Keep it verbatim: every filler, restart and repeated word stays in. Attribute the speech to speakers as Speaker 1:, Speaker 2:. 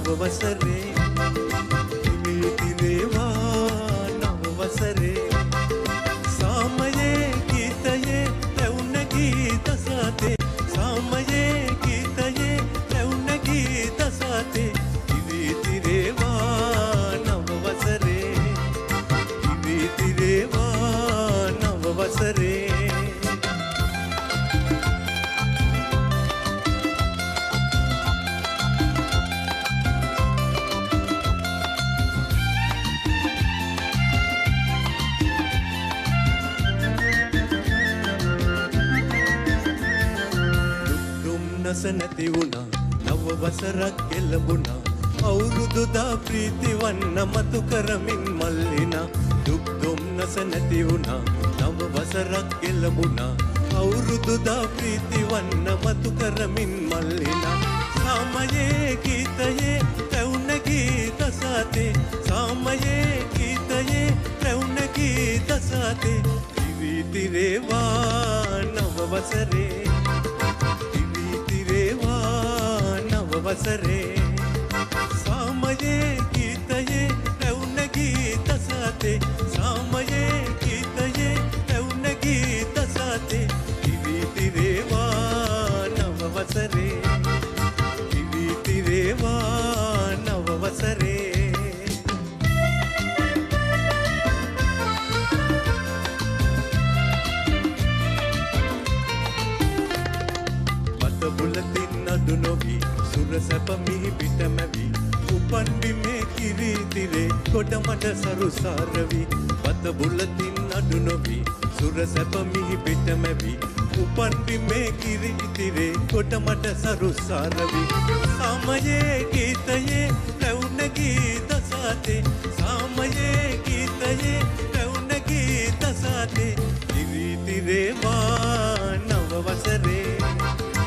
Speaker 1: වසරේ ඉවිතිරේවා නව වසරේ සාමයේ ගීතයේ ඇවුන ගීත සතේ සාමයේ ගීතයේ ඇවුන ගීත සතේ ඉවිතිරේවා නව වසරේ ඉවිතිරේවා නව වසරේ නස නැති වුණා නව වසරක් එළඹුණා අවුරුදු දා ප්‍රීති වන්න මතු කරමින් මල්ලිනා දුක් දුම්නස නැති වුණා නව වසරක් එළඹුණා අවුරුදු දා ප්‍රීති වන්න මතු කරමින් මල්ලිනා සාමයේ ගීතයේ ඇවුන ගීත සතේ සාමයේ ගීතයේ ඇවුන ගීත සතේ ඉවිතිරේවා නව වසරේ වසරේ සාමයේ ගීතයේ ඇවුන ගීත සතේ සාමයේ ගීතයේ ඇවුන ගීත සතේ ඉවිතිරේවා නව වසරේ ඉවිතිරේවා නව වසරේ මත බුලතින් නඩු නොවි සැප මිහි පිටමැවි උපන් බිමේ කිරිතිරේ ගොඩ මඩ සරුසාරවි වත බුලතින් අඩු නොවි සුර සැප මිහි පිටමැවි උපන් බිමේ කිරිතිරේ ගොඩ මඩ සරුසාරවි සාමයේ ගීතයේ ඇවුන ගීත සතේ සාමයේ ගීතයේ ඇවුන ගීත සතේ ඉවිතිරේවා නව වසරේ